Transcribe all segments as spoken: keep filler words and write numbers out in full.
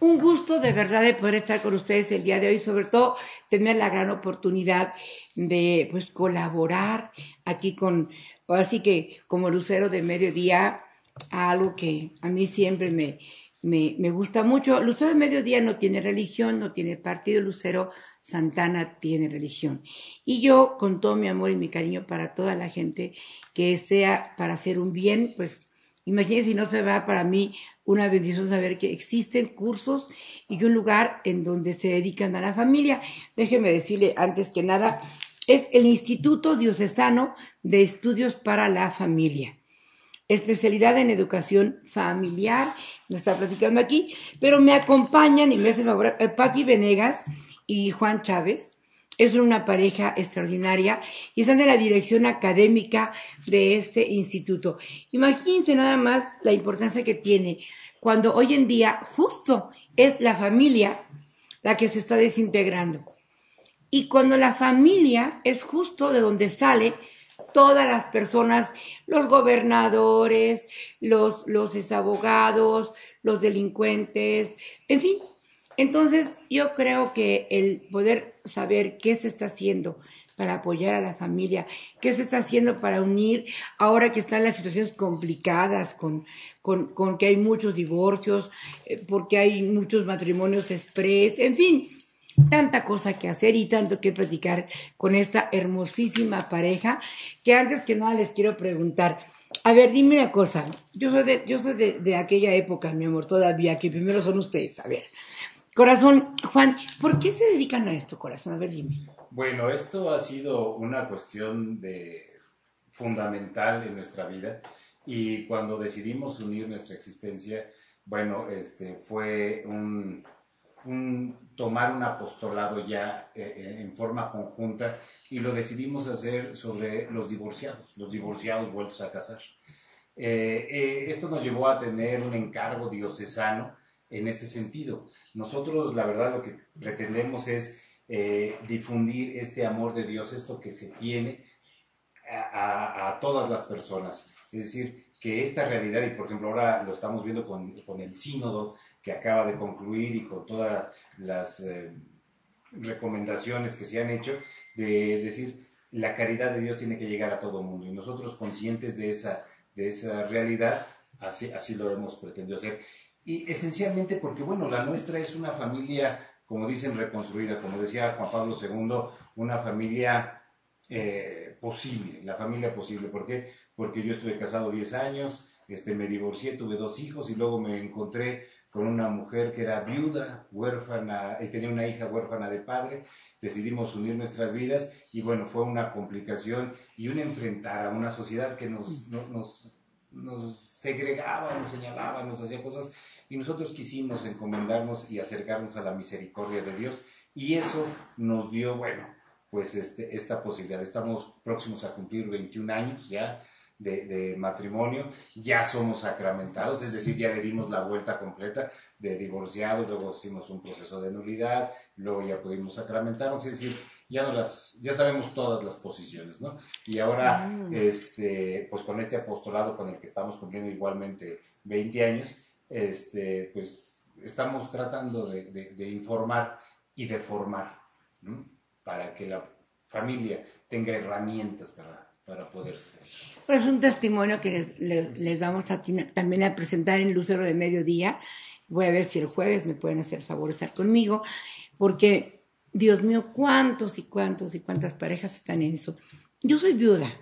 un gusto de verdad de poder estar con ustedes el día de hoy, sobre todo tener la gran oportunidad de pues colaborar aquí con, así que como Lucero de Mediodía, a algo que a mí siempre me, me, me gusta mucho. Lucero de Mediodía no tiene religión, no tiene partido, Lucero Santana tiene religión. Y yo, con todo mi amor y mi cariño para toda la gente que sea para hacer un bien, pues imagínense si no se va para mí una bendición saber que existen cursos y un lugar en donde se dedican a la familia. Déjeme decirle antes que nada, es el Instituto Diocesano de Estudios para la Familia. Especialidad en educación familiar, me está platicando aquí, pero me acompañan y me hacen favor, eh, Pati Venegas y Juan Chávez. Es una pareja extraordinaria y están en la dirección académica de este instituto. Imagínense nada más la importancia que tiene cuando hoy en día justo es la familia la que se está desintegrando. Y cuando la familia es justo de donde sale todas las personas, los gobernadores, los, los abogados, los delincuentes, en fin. Entonces, yo creo que el poder saber qué se está haciendo para apoyar a la familia, qué se está haciendo para unir, ahora que están las situaciones complicadas, con, con, con que hay muchos divorcios, eh, porque hay muchos matrimonios express, en fin, tanta cosa que hacer y tanto que platicar con esta hermosísima pareja, que antes que nada les quiero preguntar, a ver, dime una cosa, yo soy de, yo soy de, de aquella época, mi amor, todavía, que primero son ustedes, a ver. Corazón, Juan, ¿por qué se dedican a esto, corazón? A ver, dime. Bueno, esto ha sido una cuestión de, fundamental en nuestra vida y cuando decidimos unir nuestra existencia, bueno, este, fue un, un tomar un apostolado ya eh, en forma conjunta y lo decidimos hacer sobre los divorciados, los divorciados vueltos a casar. Eh, eh, esto nos llevó a tener un encargo diocesano en ese sentido. Nosotros, la verdad, lo que pretendemos es eh, difundir este amor de Dios, esto que se tiene a, a, a todas las personas. Es decir, que esta realidad, y por ejemplo ahora lo estamos viendo con, con el sínodo que acaba de concluir y con todas las eh, recomendaciones que se han hecho, de decir, la caridad de Dios tiene que llegar a todo el mundo. Y nosotros, conscientes de esa, de esa realidad, así, así lo hemos pretendido hacer. Y esencialmente porque, bueno, la nuestra es una familia, como dicen, reconstruida, como decía Juan Pablo segundo, una familia eh, posible, la familia posible. ¿Por qué? Porque yo estuve casado diez años, este, me divorcié, tuve dos hijos y luego me encontré con una mujer que era viuda, huérfana, y tenía una hija huérfana de padre. Decidimos unir nuestras vidas y, bueno, fue una complicación y un enfrentar a una sociedad que nos... nos, nos nos segregaba, nos señalaba, nos hacía cosas y nosotros quisimos encomendarnos y acercarnos a la misericordia de Dios y eso nos dio, bueno, pues este, esta posibilidad. Estamos próximos a cumplir veintiún años ya de, de matrimonio, ya somos sacramentados, es decir, ya le dimos la vuelta completa de divorciados, luego hicimos un proceso de nulidad, luego ya pudimos sacramentarnos, es decir, ya, no las, ya sabemos todas las posiciones, ¿no? Y ahora, mm. este, pues con este apostolado con el que estamos cumpliendo igualmente veinte años, este, pues estamos tratando de, de, de informar y de formar, ¿no? Para que la familia tenga herramientas para, para poder ser. Pues un testimonio que les, les, les vamos a también a presentar en Lucero de Mediodía. Voy a ver si el jueves me pueden hacer favor de estar conmigo, porque... Dios mío, cuántos y cuántos y cuántas parejas están en eso. Yo soy viuda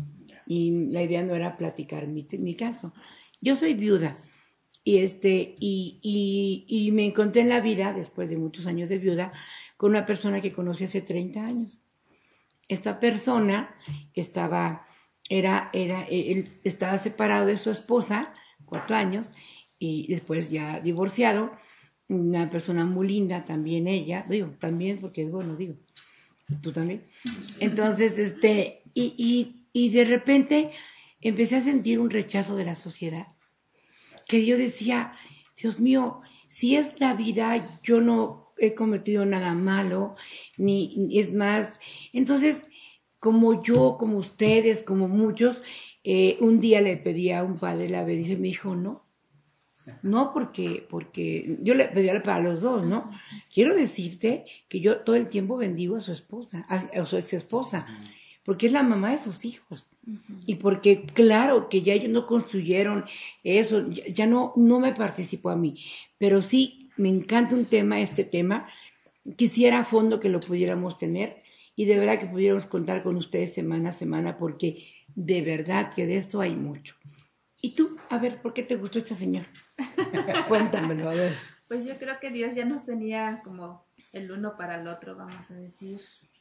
y la idea no era platicar mi, mi caso. Yo soy viuda y, este, y, y, y me encontré en la vida, después de muchos años de viuda, con una persona que conocí hace treinta años. Esta persona estaba, era, era, él estaba separado de su esposa, cuatro años, y después ya divorciado. Una persona muy linda también ella, digo, también porque, bueno, digo, tú también. Entonces, este, y, y, y de repente empecé a sentir un rechazo de la sociedad, que yo decía, Dios mío, si es la vida, yo no he cometido nada malo, ni, ni es más, entonces, como yo, como ustedes, como muchos, eh, un día le pedí a un padre la bendición, me dijo, no, No, porque, porque yo le pedí para los dos, ¿no? Quiero decirte que yo todo el tiempo bendigo a su esposa, a, a su ex esposa, porque es la mamá de sus hijos. Uh-huh. Y porque, claro, que ya ellos no construyeron eso, ya, ya no, no me participó a mí. Pero sí, me encanta un tema, este tema. Quisiera a fondo que lo pudiéramos tener y de verdad que pudiéramos contar con ustedes semana a semana, porque de verdad que de esto hay mucho. ¿Y tú? A ver, ¿por qué te gustó esta señora? Cuéntamelo, a ver. Pues yo creo que Dios ya nos tenía como el uno para el otro, vamos a decir.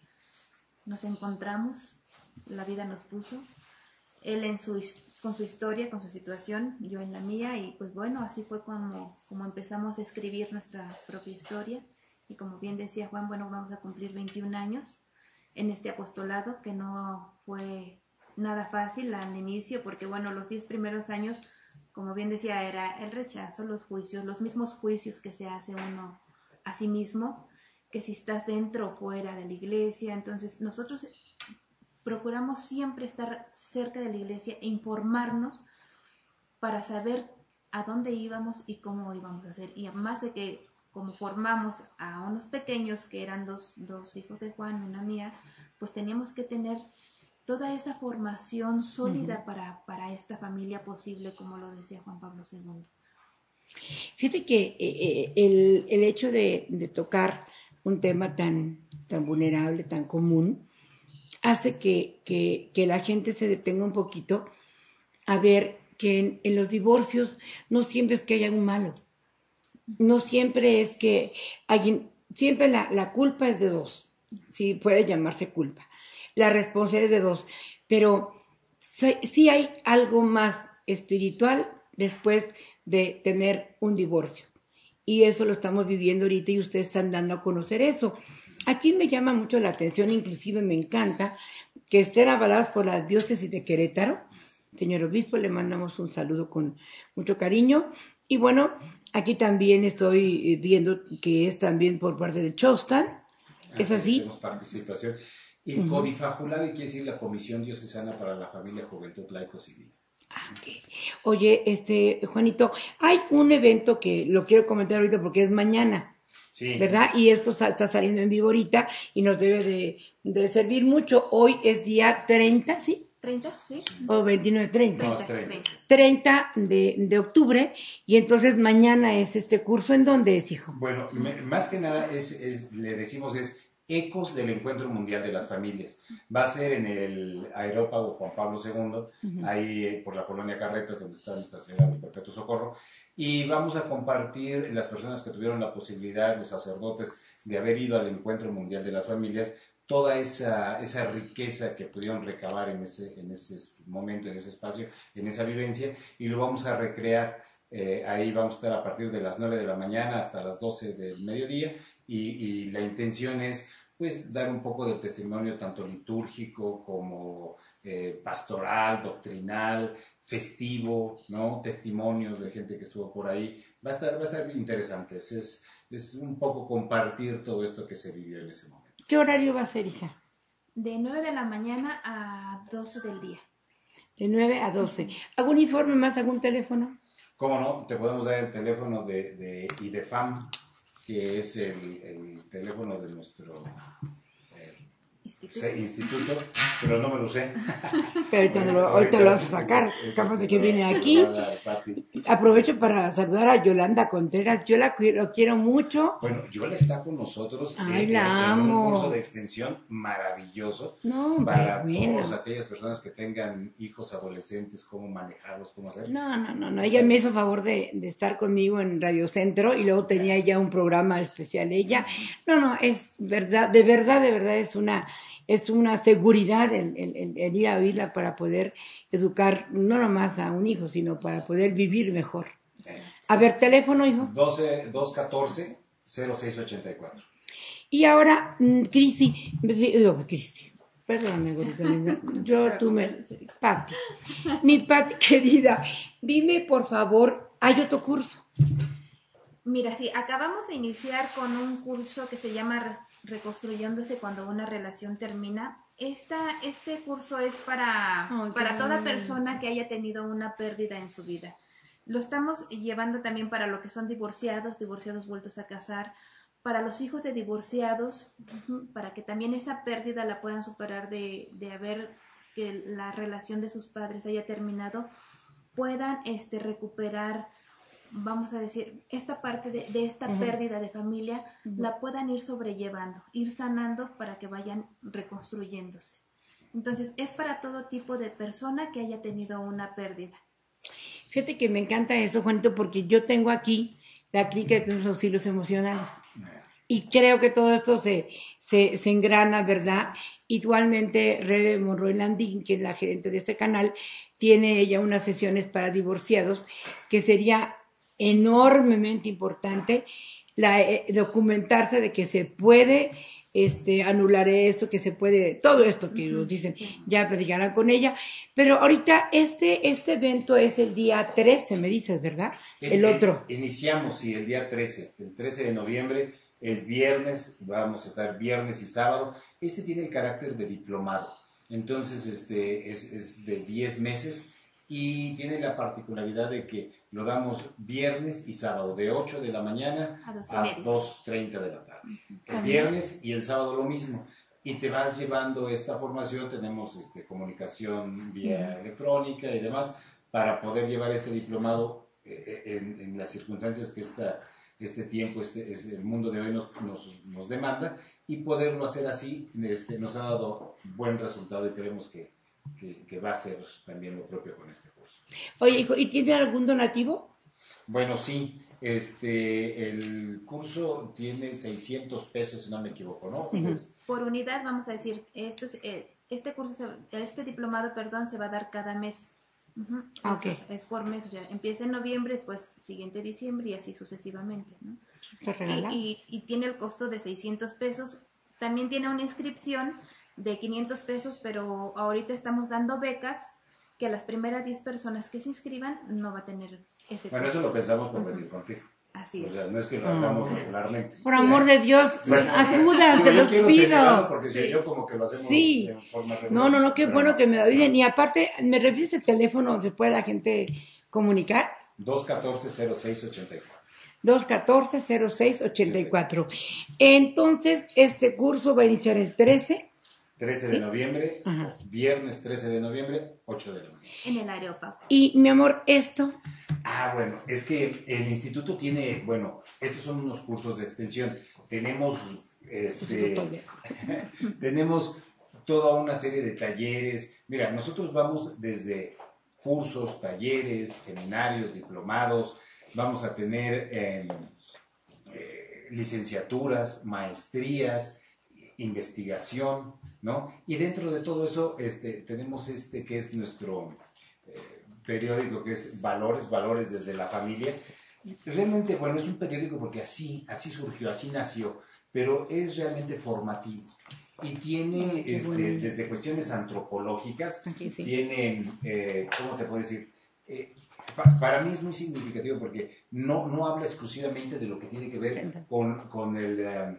Nos encontramos, la vida nos puso, él en su, con su historia, con su situación, yo en la mía, y pues bueno, así fue como, como empezamos a escribir nuestra propia historia. Y como bien decía Juan, bueno, vamos a cumplir veintiún años en este apostolado, que no fue nada fácil al inicio, porque bueno, los diez primeros años, como bien decía, era el rechazo, los juicios, los mismos juicios que se hace uno a sí mismo, que si estás dentro o fuera de la iglesia. Entonces nosotros procuramos siempre estar cerca de la iglesia e informarnos para saber a dónde íbamos y cómo íbamos a hacer. Y más de que como formamos a unos pequeños, que eran dos, dos hijos de Juan, una mía, pues teníamos que tener toda esa formación sólida uh-huh. para, para esta familia posible, como lo decía Juan Pablo segundo. Fíjate que eh, el, el hecho de, de tocar un tema tan, tan vulnerable, tan común, hace que, que, que la gente se detenga un poquito a ver que en, en los divorcios no siempre es que haya un malo, no siempre es que alguien, siempre la, la culpa es de dos, sí puede llamarse culpa. La responsabilidad es de dos, pero sí hay algo más espiritual después de tener un divorcio. Y eso lo estamos viviendo ahorita y ustedes están dando a conocer eso. Aquí me llama mucho la atención, inclusive me encanta, que estén avalados por la diócesis de Querétaro. Señor obispo, le mandamos un saludo con mucho cariño. Y bueno, aquí también estoy viendo que es también por parte de Chostan. ¿Es así? Tenemos participación. Y uh-huh. Codifajulavi quiere decir la Comisión Diocesana para la Familia, Juventud, Laicos y Vida. Okay. Oye, este, Juanito, hay un evento que lo quiero comentar ahorita porque es mañana, sí. ¿Verdad? Y esto está saliendo en vivo ahorita y nos debe de, de servir mucho. Hoy es día treinta, ¿sí? treinta, sí. O veintinueve, treinta. No, treinta. treinta de, de octubre, y entonces mañana es este curso. ¿En dónde es, hijo? Bueno, me, más que nada es, es, le decimos es Ecos del Encuentro Mundial de las Familias. Va a ser en el Aerópago Juan Pablo segundo, uh-huh. ahí eh, por la colonia Carretas, donde está Nuestra Señora del Perpetuo Socorro, y vamos a compartir las personas que tuvieron la posibilidad, los sacerdotes, de haber ido al Encuentro Mundial de las Familias, toda esa, esa riqueza que pudieron recabar en ese, en ese momento, en ese espacio, en esa vivencia, y lo vamos a recrear. Eh, ahí vamos a estar a partir de las nueve de la mañana hasta las doce del mediodía, y, y la intención es pues dar un poco de testimonio tanto litúrgico como eh, pastoral, doctrinal, festivo, ¿no? Testimonios de gente que estuvo por ahí. Va a estar, va a estar interesante. Es, es un poco compartir todo esto que se vivió en ese momento. ¿Qué horario va a ser, hija? De nueve de la mañana a doce del día. De nueve a doce. ¿Algún informe más, algún teléfono? ¿Cómo no? Te podemos dar el teléfono de, de IDEFAM, que es el, el teléfono de nuestro eh, instituto. instituto, pero no me lo sé. Pero ahorita, lo, ahorita lo vas a sacar, capaz de que viene aquí. Aprovecho para saludar a Yolanda Contreras, yo la lo quiero mucho. Bueno, Yola está con nosotros. Ay, en, la en amo. un curso de extensión maravilloso no, para bueno. todas aquellas personas que tengan hijos adolescentes, cómo manejarlos, cómo hacer. No, no, no, no. Ella me hizo favor de, de estar conmigo en Radio Centro y luego tenía ya un programa especial ella. No, no, es verdad, de verdad, de verdad es una... es una seguridad el, el, el, el ir a oírla para poder educar no nomás a un hijo, sino para poder vivir mejor. A ver, teléfono, hijo. doce, dos uno cuatro, cero seis ocho cuatro. Y ahora, Cristi, oh, Cristi, perdóname, gordita, yo tú me... Pati, mi Pati querida, dime por favor, ¿hay otro curso? Mira, sí, acabamos de iniciar con un curso que se llama Reconstruyéndose cuando una relación termina. Esta, este curso es para, Ay, para toda persona que haya tenido una pérdida en su vida. Lo estamos llevando también para lo que son divorciados, divorciados vueltos a casar, para los hijos de divorciados, uh-huh, para que también esa pérdida la puedan superar de, de haber que la relación de sus padres haya terminado, puedan este, recuperar, vamos a decir, esta parte de, de esta uh-huh. pérdida de familia, uh-huh. la puedan ir sobrellevando, ir sanando para que vayan reconstruyéndose. Entonces, es para todo tipo de persona que haya tenido una pérdida. Fíjate que me encanta eso, Juanito, porque yo tengo aquí la clínica de primeros auxilios emocionales. Y creo que todo esto se, se, se engrana, ¿verdad? Igualmente, Rebe Monroy Landín, que es la gerente de este canal, tiene ella unas sesiones para divorciados, que sería enormemente importante la, eh, documentarse de que se puede este, anular esto, que se puede, todo esto que nos dicen, sí. Ya platicarán con ella. Pero ahorita este, este evento es el día trece, me dices, ¿verdad? El, el otro. Iniciamos, sí, el día trece, el trece de noviembre, es viernes, vamos a estar viernes y sábado. Este tiene el carácter de diplomado, entonces este, es, es de diez meses y tiene la particularidad de que lo damos viernes y sábado, de ocho de la mañana a dos treinta de la tarde. El viernes y el sábado lo mismo. Y te vas llevando esta formación, tenemos este, comunicación vía electrónica y demás, para poder llevar este diplomado eh, en, en las circunstancias que esta, este tiempo, este, este, el mundo de hoy nos, nos, nos demanda, y poderlo hacer así este, nos ha dado buen resultado y creemos que, que, que va a ser también lo propio con este curso. Oye, hijo, ¿y tiene algún donativo? Bueno, sí. Este, el curso tiene seiscientos pesos, si no me equivoco, ¿no? Sí. Pues, por unidad, vamos a decir, esto es, eh, este curso, se, este diplomado, perdón, se va a dar cada mes. Uh-huh. Okay. Es, es por mes, o sea, empieza en noviembre, después siguiente diciembre y así sucesivamente, ¿no? Y, y, y tiene el costo de seiscientos pesos. También tiene una inscripción de quinientos pesos, pero ahorita estamos dando becas que a las primeras diez personas que se inscriban no va a tener ese Bueno, costo. eso lo pensamos por venir contigo. Así es. O sea, no es que lo hagamos oh. regularmente. Por amor de Dios, bueno, acudan, te los pido. Porque sí. Yo como que lo hacemos sí. en forma regular. No, no, no, qué bueno no. que me lo dicen. Y aparte, ¿me repites el teléfono donde puede la gente comunicar? dos uno cuatro, cero seis ocho cuatro. dos uno cuatro, cero seis ocho cuatro. Entonces, este curso va a iniciar el trece. trece de noviembre, ajá. Viernes trece de noviembre, ocho de la mañana. En el Areópago. Y, mi amor, esto... Ah, bueno, es que el instituto tiene, bueno, estos son unos cursos de extensión. Tenemos, este, tenemos toda una serie de talleres. Mira, nosotros vamos desde cursos, talleres, seminarios, diplomados. Vamos a tener eh, eh, licenciaturas, maestrías, investigación, ¿no? Y dentro de todo eso este, tenemos este que es nuestro... Eh, periódico que es Valores, Valores desde la Familia. Realmente, bueno, es un periódico porque así, así surgió, así nació, pero es realmente formativo. Y tiene, este, bueno. desde cuestiones antropológicas, okay, sí. tiene, eh, ¿cómo te puedo decir? Eh, pa, para mí es muy significativo porque no, no habla exclusivamente de lo que tiene que ver con, con el... Um,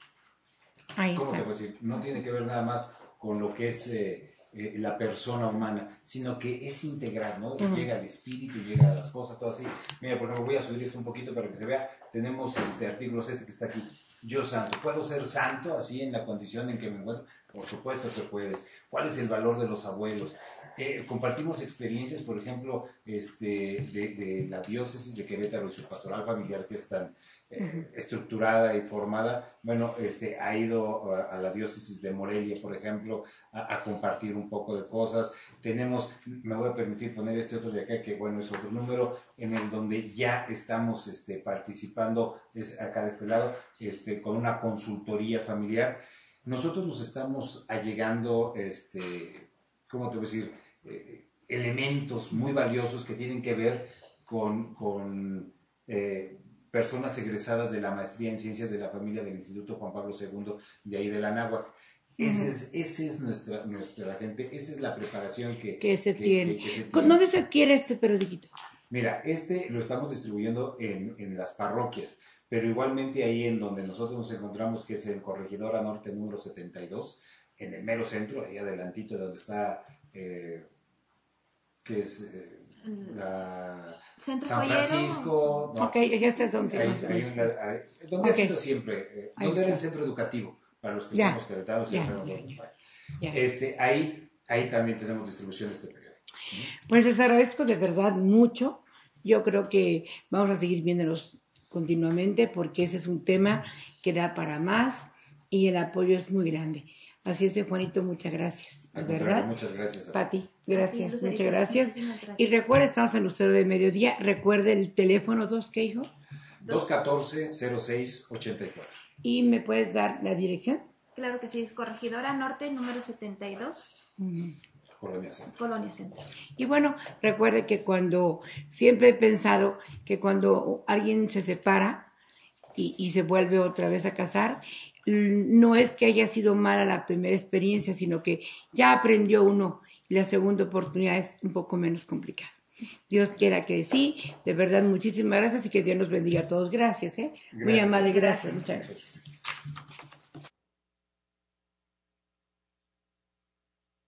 Ahí ¿Cómo está. te puedo decir? No tiene que ver nada más con lo que es... Eh, Eh, la persona humana, sino que es integral, ¿no? Uh-huh. Llega al espíritu, llega a las cosas, todo así. Mira, por ejemplo, voy a subir esto un poquito para que se vea. Tenemos este artículos, este que está aquí. Yo santo. ¿Puedo ser santo así en la condición en que me encuentro? Por supuesto que puedes. ¿Cuál es el valor de los abuelos? Eh, compartimos experiencias, por ejemplo, este, de, de la diócesis de Querétaro y su pastoral familiar, que es tan eh, estructurada y formada. Bueno, este, ha ido a, a la diócesis de Morelia, por ejemplo, a, a compartir un poco de cosas. Tenemos, me voy a permitir poner este otro de acá, que bueno, es otro número, en el donde ya estamos este, participando, es acá de este lado, este, con una consultoría familiar. Nosotros nos estamos allegando, este, ¿cómo te voy a decir? Eh, elementos muy valiosos que tienen que ver con, con eh, personas egresadas de la maestría en Ciencias de la Familia del Instituto Juan Pablo segundo de ahí de la Anáhuac. Ese es, ese es nuestra, nuestra gente, esa es la preparación que, que, se, que, tiene. que, que se tiene. ¿Dónde se adquiere este periódico? Mira, este lo estamos distribuyendo en, en las parroquias, pero igualmente ahí en donde nosotros nos encontramos, que es en Corregidora Norte número setenta y dos, en el mero centro, ahí adelantito de donde está... Eh, que es eh, la Centro San Joyero. Francisco. No, Ok, ya está donde. hay, hay una, hay, donde Ok. ha sido siempre, eh, Ahí donde era está. el centro educativo, para los que Ya. somos queretanos y Ya, sabemos ya, dónde ya. está. Ya. Este, ahí, ahí también tenemos distribución de este periódico. Pues les agradezco de verdad mucho. Yo creo que vamos a seguir viéndolos continuamente porque ese es un tema que da para más y el apoyo es muy grande. Así es, de Juanito, muchas gracias. Al ¿Verdad? contrario, muchas gracias. Pati, gracias, Lucerito, muchas gracias. muchísimas gracias. Y recuerda, estamos en Lucero de Mediodía. Recuerde el teléfono dos, ¿qué hijo? dos uno cuatro, cero seis ocho cuatro. Y me puedes dar la dirección. Claro que sí, es Corregidora Norte, número setenta y dos, Colonia Centro. Colonia Centro. Y bueno, recuerde que cuando, siempre he pensado que cuando alguien se separa y, y se vuelve otra vez a casar, no es que haya sido mala la primera experiencia, sino que ya aprendió uno y la segunda oportunidad es un poco menos complicada. Dios quiera que sí, de verdad muchísimas gracias y que Dios nos bendiga a todos. Gracias, ¿eh? Muy Gracias. amable, gracias, Gracias. muchas gracias.